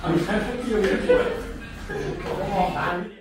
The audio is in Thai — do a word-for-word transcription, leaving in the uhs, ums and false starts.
ที่โรงเรียนปวดผมก็มองตา